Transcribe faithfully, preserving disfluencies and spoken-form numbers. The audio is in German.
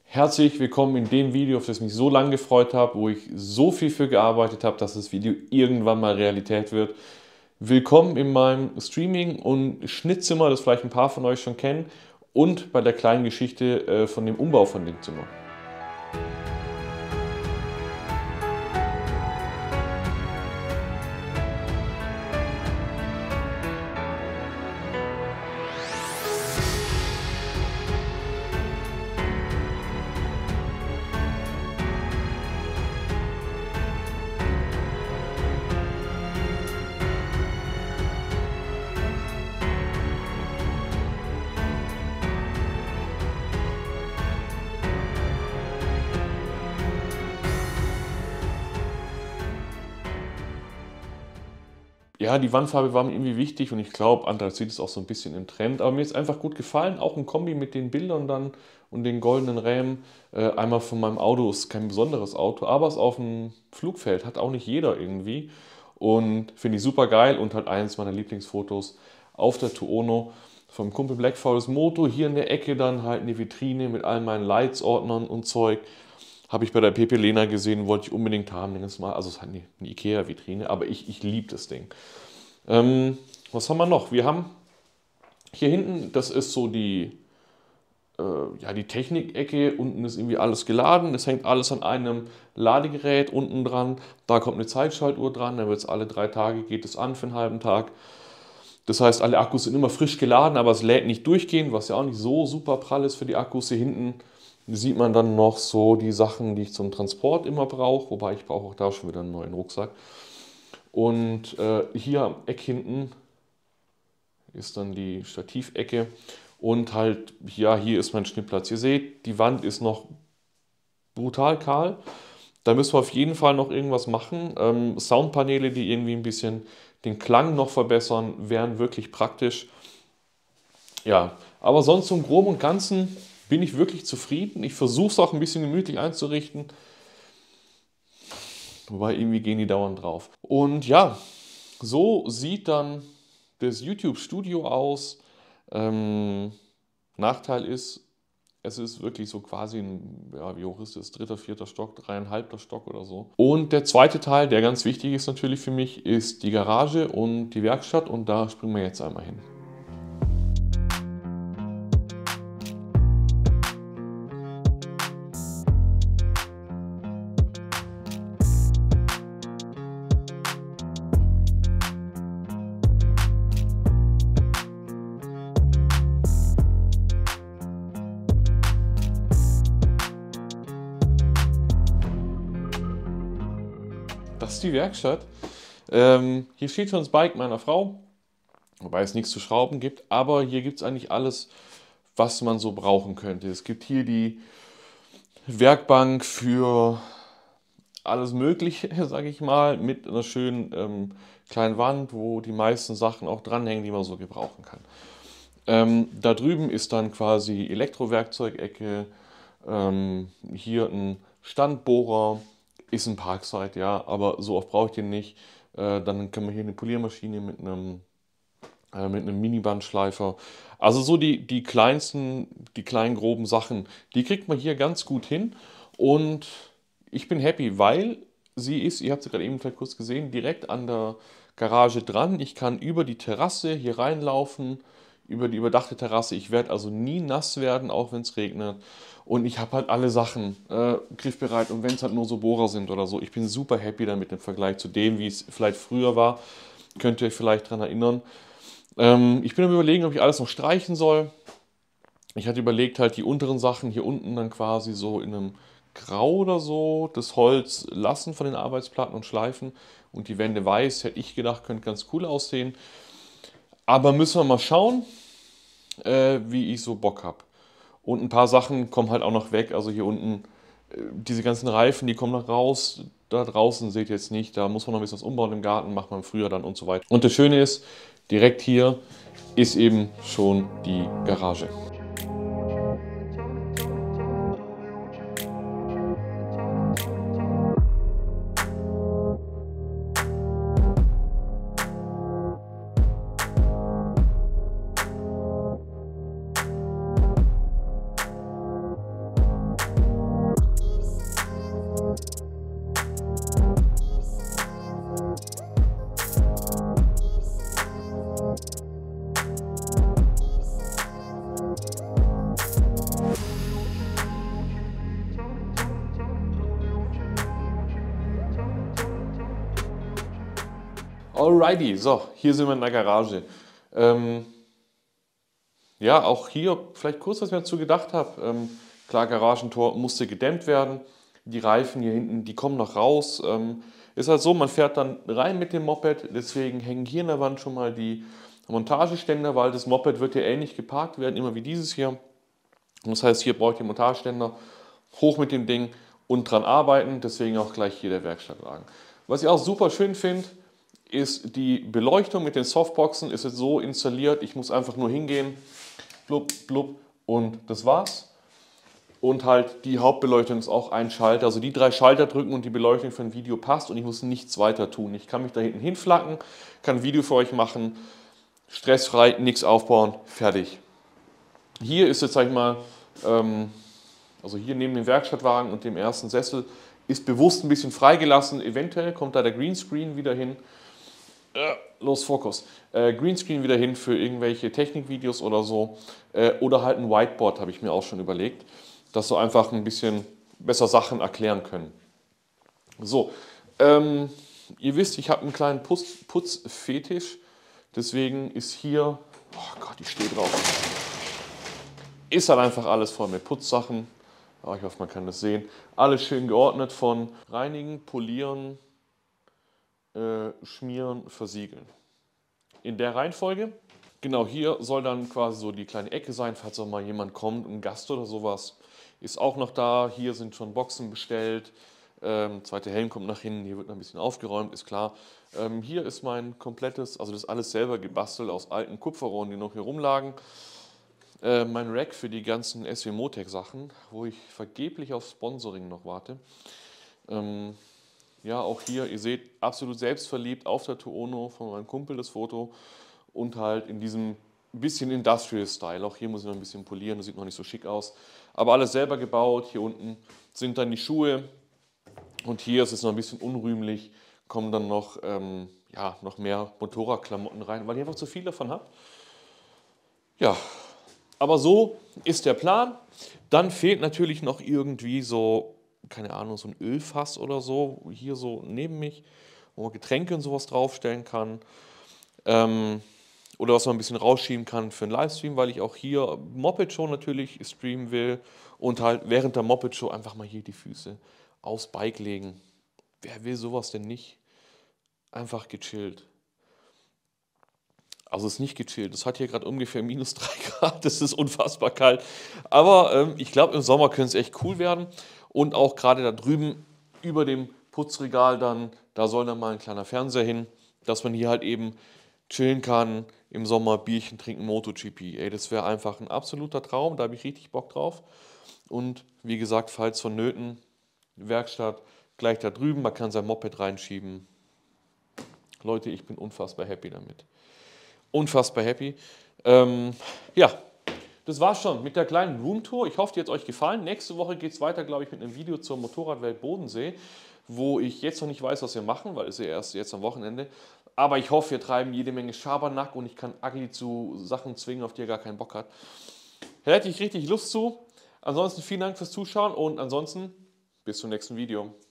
Herzlich willkommen in dem Video, auf das ich mich so lange gefreut habe, wo ich so viel für gearbeitet habe, dass das Video irgendwann mal Realität wird. Willkommen in meinem Streaming- und Schnittzimmer, das vielleicht ein paar von euch schon kennen, und bei der kleinen Geschichte äh, von dem Umbau von dem Zimmer. Ja, die Wandfarbe war mir irgendwie wichtig und ich glaube, Anthrazit ist auch so ein bisschen im Trend. Aber mir ist einfach gut gefallen, auch ein Kombi mit den Bildern dann und den goldenen Rahmen. Äh, einmal von meinem Auto, ist kein besonderes Auto, aber es ist auf dem Flugfeld, hat auch nicht jeder irgendwie. Und finde ich super geil und halt eines meiner Lieblingsfotos auf der Tuono vom Kumpel Black Forest Moto. Hier in der Ecke dann halt eine Vitrine mit all meinen Lights-Ordnern und Zeug. Habe ich bei der Pepe Lena gesehen, wollte ich unbedingt haben. Das Mal. Also es ist halt eine, eine Ikea-Vitrine, aber ich, ich liebe das Ding. Ähm, was haben wir noch? Wir haben hier hinten, das ist so die, äh, ja, die Technik-Ecke. Unten ist irgendwie alles geladen. Es hängt alles an einem Ladegerät unten dran. Da kommt eine Zeitschaltuhr dran. Da wird es alle drei Tage, geht es an für einen halben Tag. Das heißt, alle Akkus sind immer frisch geladen, aber es lädt nicht durchgehend, was ja auch nicht so super prall ist für die Akkus. Hier hinten sieht man dann noch so die Sachen, die ich zum Transport immer brauche. Wobei ich brauche auch da schon wieder einen neuen Rucksack. Und äh, hier am Eck hinten ist dann die Stativecke. Und halt, ja, hier ist mein Schnittplatz. Ihr seht, die Wand ist noch brutal kahl. Da müssen wir auf jeden Fall noch irgendwas machen. Ähm, Soundpaneele, die irgendwie ein bisschen den Klang noch verbessern, wären wirklich praktisch. Ja, aber sonst im Groben und Ganzen bin ich wirklich zufrieden. Ich versuche es auch ein bisschen gemütlich einzurichten. Wobei irgendwie gehen die dauernd drauf. Und ja, so sieht dann das YouTube-Studio aus. Ähm, Nachteil ist, es ist wirklich so quasi ein, ja, wie hoch ist es? Dritter, vierter Stock, dreieinhalbter Stock oder so. Und der zweite Teil, der ganz wichtig ist natürlich für mich, ist die Garage und die Werkstatt. Und da springen wir jetzt einmal hin. Das ist die Werkstatt. Ähm, hier steht schon das Bike meiner Frau, wobei es nichts zu schrauben gibt, aber hier gibt es eigentlich alles, was man so brauchen könnte. Es gibt hier die Werkbank für alles Mögliche, sage ich mal, mit einer schönen ähm, kleinen Wand, wo die meisten Sachen auch dranhängen, die man so gebrauchen kann. Ähm, da drüben ist dann quasi Elektrowerkzeugecke, ähm, hier ein Standbohrer, ist ein Parkside, ja, aber so oft brauche ich den nicht. Äh, dann können wir hier eine Poliermaschine mit einem, äh, mit einem Minibandschleifer. Also so die, die kleinsten, die kleinen groben Sachen, die kriegt man hier ganz gut hin. Und ich bin happy, weil sie ist, ihr habt sie gerade eben vielleicht kurz gesehen, direkt an der Garage dran. Ich kann über die Terrasse hier reinlaufen, über die überdachte Terrasse. Ich werde also nie nass werden, auch wenn es regnet. Und ich habe halt alle Sachen äh, griffbereit. Und wenn es halt nur so Bohrer sind oder so, ich bin super happy damit im Vergleich zu dem, wie es vielleicht früher war. Könnt ihr euch vielleicht daran erinnern. Ähm, ich bin am Überlegen, ob ich alles noch streichen soll. Ich hatte überlegt, halt die unteren Sachen hier unten dann quasi so in einem Grau oder so, das Holz lassen von den Arbeitsplatten und schleifen. Und die Wände weiß, hätte ich gedacht, könnte ganz cool aussehen. Aber müssen wir mal schauen, äh, wie ich so Bock habe. Und ein paar Sachen kommen halt auch noch weg. Also hier unten, äh, diese ganzen Reifen, die kommen noch raus. Da draußen seht ihr jetzt nicht. Da muss man noch ein bisschen was umbauen im Garten, macht man früher dann und so weiter. Und das Schöne ist, direkt hier ist eben schon die Garage. Alrighty, so, hier sind wir in der Garage. Ähm, ja, auch hier vielleicht kurz, was ich mir dazu gedacht habe. Ähm, klar, Garagentor musste gedämmt werden. Die Reifen hier hinten, die kommen noch raus. Ähm, ist halt so, man fährt dann rein mit dem Moped, deswegen hängen hier in der Wand schon mal die Montageständer, weil das Moped wird ja ähnlich geparkt werden, immer wie dieses hier. Und das heißt, hier brauche ich den Montageständer, hoch mit dem Ding und dran arbeiten, deswegen auch gleich hier der Werkstattwagen. Was ich auch super schön finde, ist die Beleuchtung mit den Softboxen, ist jetzt so installiert, ich muss einfach nur hingehen, blub, blub und das war's. Und halt die Hauptbeleuchtung ist auch ein Schalter, also die drei Schalter drücken und die Beleuchtung für ein Video passt und ich muss nichts weiter tun. Ich kann mich da hinten hinflacken, kann ein Video für euch machen, stressfrei, nichts aufbauen, fertig. Hier ist jetzt, sag ich mal, ähm, also hier neben dem Werkstattwagen und dem ersten Sessel ist bewusst ein bisschen freigelassen. Eventuell kommt da der Greenscreen wieder hin. Äh, los, Fokus. Äh, Greenscreen wieder hin für irgendwelche Technikvideos oder so. Äh, oder halt ein Whiteboard, habe ich mir auch schon überlegt, dass so einfach ein bisschen besser Sachen erklären können. So, ähm, ihr wisst, ich habe einen kleinen Putz, Putzfetisch. Deswegen ist hier, oh Gott, ich stehe drauf, ist halt einfach alles voll mit Putzsachen. Oh, ich hoffe, man kann das sehen. Alles schön geordnet von reinigen, polieren, äh, schmieren, versiegeln. In der Reihenfolge. Genau, hier soll dann quasi so die kleine Ecke sein, falls auch mal jemand kommt, ein Gast oder sowas. Ist auch noch da. Hier sind schon Boxen bestellt. Ähm, zweite Helm kommt nach hinten. Hier wird noch ein bisschen aufgeräumt, ist klar. Ähm, hier ist mein komplettes, also das ist alles selber gebastelt aus alten Kupferrohren, die noch hier rumlagen. Äh, mein Rack für die ganzen S W Motec Sachen, wo ich vergeblich auf Sponsoring noch warte. Ähm, ja, auch hier, ihr seht, absolut selbstverliebt auf der Tuono von meinem Kumpel das Foto und halt in diesem bisschen Industrial Style. Auch hier muss ich noch ein bisschen polieren, das sieht noch nicht so schick aus. Aber alles selber gebaut. Hier unten sind dann die Schuhe und hier ist es noch ein bisschen unrühmlich. Kommen dann noch, ähm, ja, noch mehr Motorradklamotten rein, weil ich einfach zu viel davon habe. Ja, aber so ist der Plan. Dann fehlt natürlich noch irgendwie so, keine Ahnung, so ein Ölfass oder so, hier so neben mich, wo man Getränke und sowas draufstellen kann. Ähm, oder was man ein bisschen rausschieben kann für einen Livestream, weil ich auch hier Moped Show natürlich streamen will und halt während der Moped Show einfach mal hier die Füße aufs Bike legen. Wer will sowas denn nicht? Einfach gechillt. Also es ist nicht gechillt. Es hat hier gerade ungefähr minus drei Grad. Das ist unfassbar kalt. Aber ähm, ich glaube, im Sommer könnte es echt cool werden. Und auch gerade da drüben über dem Putzregal dann, da soll dann mal ein kleiner Fernseher hin, dass man hier halt eben chillen kann, im Sommer Bierchen trinken, MotoGP. Ey, das wäre einfach ein absoluter Traum. Da habe ich richtig Bock drauf. Und wie gesagt, falls vonnöten, Werkstatt gleich da drüben. Man kann sein Moped reinschieben. Leute, ich bin unfassbar happy damit. Unfassbar happy. Ähm, ja, das war's schon mit der kleinen Roomtour. Ich hoffe, die hat euch gefallen. Nächste Woche geht es weiter, glaube ich, mit einem Video zur Motorradwelt Bodensee, wo ich jetzt noch nicht weiß, was wir machen, weil es ja erst jetzt am Wochenende. Aber ich hoffe, wir treiben jede Menge Schabernack und ich kann Agli zu Sachen zwingen, auf die er gar keinen Bock hat. Da hätte ich richtig Lust zu. Ansonsten vielen Dank fürs Zuschauen und ansonsten bis zum nächsten Video.